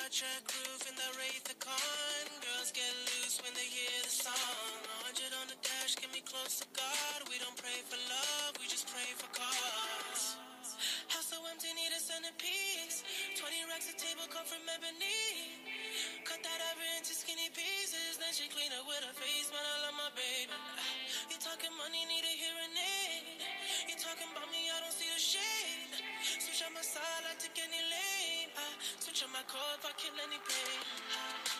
track roof in the Wraith the Con. Girls get loose when they hear the song. 100 on the dash, get me close to God. We don't pray for love, we just pray for cause. House so empty, need a centerpiece. 20 racks of table come from ebony. Cut that ever into skinny pieces. Then she clean up with her face, man, I love my baby. You talking money, need a hearing aid. You talking about me, I don't see the shade. Switch on my side, I take any lane. Switch on my core if I kill any pain.